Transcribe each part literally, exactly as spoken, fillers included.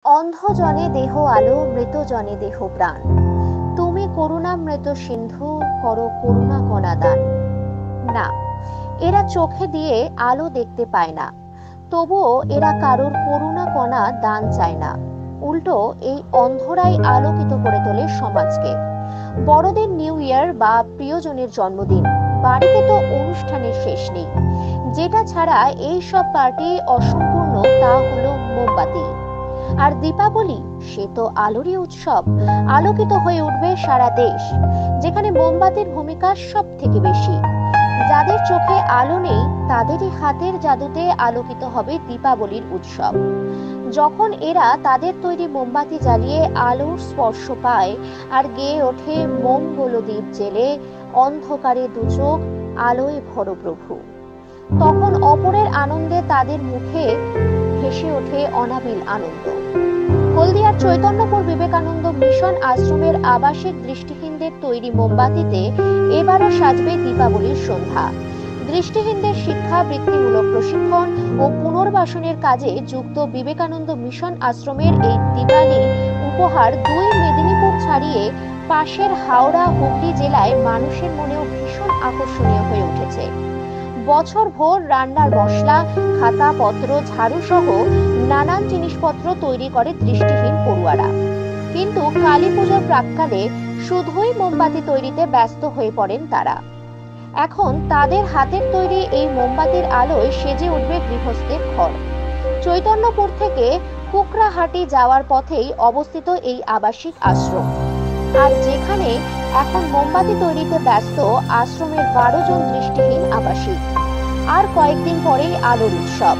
অন্ধ জনে দেহ আলো, মৃত জনে দেহ প্রাণ। তুমি করুণামৃত সিন্ধু, করো করুণা কণা দান। না, এরা চোখে দিয়ে আলো দেখতে পায় না, তবুও এরা কারোর করুণা কণা দান চায় না। উল্টো এই অন্ধরাই আলোকিত করে তোলে সমাজকে। বড়দিন, নিউ ইয়ার বা প্রিয়জনের জন্মদিন, বাড়িতে তো অনুষ্ঠানের শেষ নেই। যেটা ছাড়া এই সব পার্টি অসম্পূর্ণ তা হলো মোমবাতি। আর দীপাবলি, সে তো আলোরই উৎসব। আলোকিত হয়ে উঠবে সারা দেশ, যেখানে মোমবাতির ভূমিকা সব থেকে বেশি। যাদের চোখে আলো নেই, তাদেরই হাতের জাদুতে আলোকিত হবে দীপাবলির উৎসব। যখন এরা তাদের তৈরি মোমবাতি জ্বালিয়ে আলোর স্পর্শ পায় আর গেয়ে ওঠে মঙ্গল দ্বীপ জেলে, অন্ধকারে দুচোখ আলোয় ভরো প্রভু, তখন অপরের আনন্দে তাদের মুখে ভেসে ওঠে অনাবিল আনন্দ। হলদিয়ার চৈতন্যপুর বিবেকানন্দ মিশন আশ্রমের আবাসিক দৃষ্টিহীনদের তৈরি মোমবাতিতে এবারও সাজবে দীপাবলির সন্ধ্যা। দৃষ্টিহীনদের শিক্ষা, বৃত্তিমূলক প্রশিক্ষণ ও পুনর্বাসনের কাজে যুক্ত বিবেকানন্দ মিশন আশ্রমের এই দিওয়ালি উপহার দুই মেদিনীপুর ছাড়িয়ে পাশের হাওড়া, হুগলি জেলায় মানুষের মনেও ভীষণ আকর্ষণীয় হয়ে উঠেছে। বছর ভোর রান্নার মশলা, খাতা পত্র, ঝাড়ু সহ নানান জিনিসপত্র তৈরি করে দৃষ্টিহীন পড়ুয়ারা, কিন্তু কালী পুজোর প্রাক্কালে শুধুই মোমবাতি তৈরিতে ব্যস্ত হয়ে পড়েন তারা। এখন তাদের হাতের তৈরি এই মোমবাতির আলোয় সেজে উঠবে গৃহস্থের ঘর। চৈতন্যপুর থেকে কুকরাহাটি যাওয়ার পথেই অবস্থিত এই আবাসিক আশ্রম, আর যেখানে এখন মোমবাতি তৈরিতে ব্যস্ত আশ্রমের বারো জন দৃষ্টিহীন আবাসিক। আর কয়েকদিন পরেই আলোর উৎসব।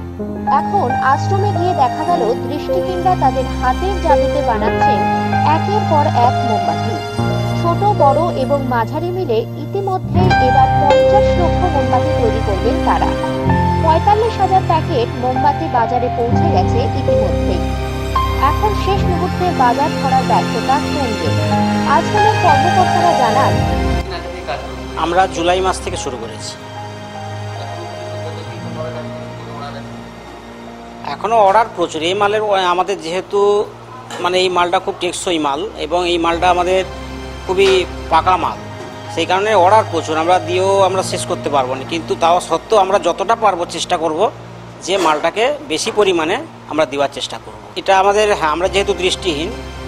এখন আশ্রমে গিয়ে দেখা গেল দৃষ্টিহীনরা তাদের হাতের জাদুতে বানাচ্ছেন একের পর এক মোমবাতি। ছোট, বড় এবং মাঝারি মিলে ইতিমধ্যেই এবার পঞ্চাশ লক্ষ মোমবাতি তৈরি করবেন তারা। পঁয়তাল্লিশ হাজার প্যাকেট মোমবাতি বাজারে পৌঁছে গেছে ইতিমধ্যেই। এখন শেষ মুহূর্তে বাজার ধরার ব্যর্থতা তুঙ্গে। আশ্রমের কর্মকর্তারা জানান, আমরা জুলাই মাস থেকে শুরু করেছি, এখনো অর্ডার প্রচুর। এই মালের আমাদের যেহেতু মানে এই মালটা খুব টেকসই মাল এবং এই মালটা আমাদের খুবই পাকা মাল, সেই কারণে অর্ডার প্রচুর। আমরা দিয়েও আমরা শেষ করতে পারবো না, কিন্তু তাও সত্ত্বেও আমরা যতটা পারবো চেষ্টা করব যে মালটাকে বেশি পরিমাণে আমরা দেওয়ার চেষ্টা করব। এটা আমাদের, হ্যাঁ, আমরা যেহেতু দৃষ্টিহীন,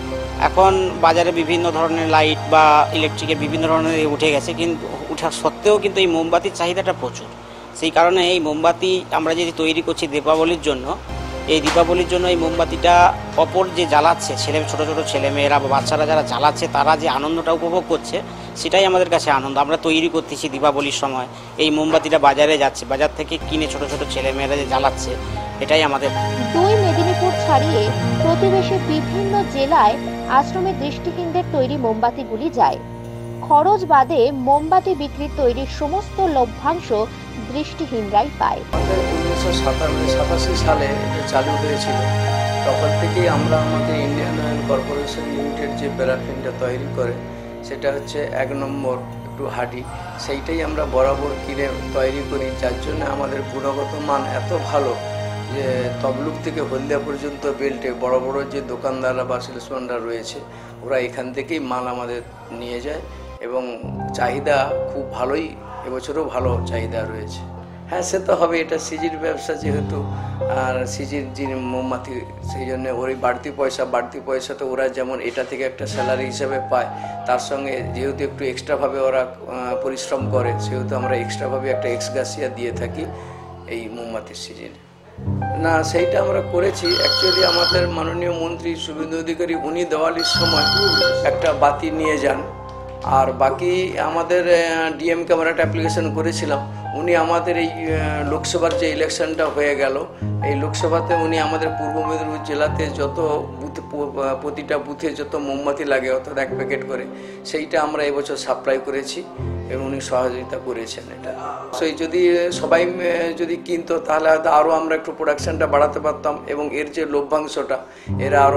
এখন বাজারে বিভিন্ন ধরনের লাইট বা ইলেকট্রিকের বিভিন্ন ধরনের উঠে গেছে, কিন্তু উঠার সত্ত্বেও কিন্তু এই মোমবাতির চাহিদাটা প্রচুর। সেই কারণে এই মোমবাতি আমরা যদি তৈরি করছি দীপাবলির জন্য, এই দীপাবলির জন্য এই মোমবাতিটা অপর যে জ্বালাচ্ছে ছেলে, ছোটো ছোটো ছেলেমেয়েরা বা বাচ্চারা যারা জ্বালাচ্ছে, তারা যে আনন্দটা উপভোগ করছে, সেটাই আমাদের কাছে আনন্দ। আমরা তৈরি করতেছি দীপাবলির সময়, এই মোমবাতিটা বাজারে যাচ্ছে, বাজার থেকে কিনে ছোটো ছোটো ছেলেমেয়েরা যে জ্বালাচ্ছে, এটাই আমাদের। দুই মেদিনীপুর ছাড়িয়ে প্রতিবেশী বিভিন্ন জেলায় আশ্রমে দৃষ্টিহীনদের তৈরি মোমবাতিগুলি যায়। খরচ বাদে মোমবাতি বিক্রির তৈরির সমস্ত লভ্যাংশ দৃষ্টিহীনরাই পায়। উনিশশো সাতাশি সালে এটা চালু হয়েছিল। তখন থেকেই আমরা আমাদের ইন্ডিয়ান অয়েল কর্পোরেশন লিমিটেড যে প্যারাফিনটা তৈরি করে, সেটা হচ্ছে এক নম্বর একটু হাডি, সেইটাই আমরা বরাবর কিনে তৈরি করি, যার জন্য আমাদের গুণগত মান এত ভালো যে তমলুক থেকে হলদিয়া পর্যন্ত বেল্টে বড় বড় যে দোকানদাররা বা সেলসম্যানরা রয়েছে, ওরা এখান থেকেই মাল আমাদের নিয়ে যায় এবং চাহিদা খুব ভালোই, এবছরও ভালো চাহিদা রয়েছে। হ্যাঁ, সে তো হবে, এটা সিজির ব্যবসা যেহেতু, আর সিজির যিনি মোমবাতি, সেই জন্য ওই বাড়তি পয়সা বাড়তি পয়সা তো ওরা যেমন এটা থেকে একটা স্যালারি হিসাবে পায়, তার সঙ্গে যেহেতু একটু এক্সট্রাভাবে ওরা পরিশ্রম করে, সেহেতু আমরা এক্সট্রাভাবে একটা এক্সগ্রাসিয়া দিয়ে থাকি এই মোমবাতির সিজনে। না, সেইটা আমরা করেছি। অ্যাকচুয়ালি আমাদের মাননীয় মন্ত্রী শুভেন্দু অধিকারী, উনি দেওয়ালির সময় একটা বাতি নিয়ে যান, আর বাকি আমাদের ডিএমকে আমরা একটা অ্যাপ্লিকেশন করেছিলাম। উনি আমাদের এই লোকসভার যে ইলেকশনটা হয়ে গেল, এই লোকসভাতে উনি আমাদের পূর্ব মেদিনীপুর জেলাতে যত বুথ, প্রতিটা বুথে যত মোমবাতি লাগে অর্থাৎ এক প্যাকেট করে, সেইটা আমরা এবছর সাপ্লাই করেছি এবং উনি সহযোগিতা করেছেন। এটা সেই যদি সবাই যদি কিনতো, তাহলে হয়তো আরও আমরা একটু প্রোডাকশানটা বাড়াতে পারতাম এবং এর যে লভ্যাংশটা এরা আরও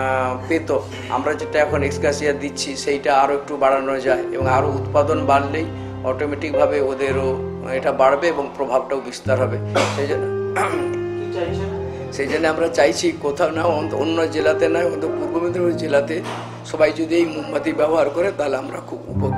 পেত। আমরা যেটা এখন এক্সগ্রাসিয়া দিচ্ছি, সেইটা আরও একটু বাড়ানো যায় এবং আরও উৎপাদন বাড়লেই অটোমেটিকভাবে ওদেরও এটা বাড়বে এবং প্রভাবটাও বিস্তার হবে। সেই জন্য সেই জন্য আমরা চাইছি কোথাও না অন্য জেলাতে নয়, অন্তত পূর্ব মেদিনীপুর জেলাতে সবাই যদি এই মোমবাতি ব্যবহার করে তাহলে আমরা খুব উপকৃত।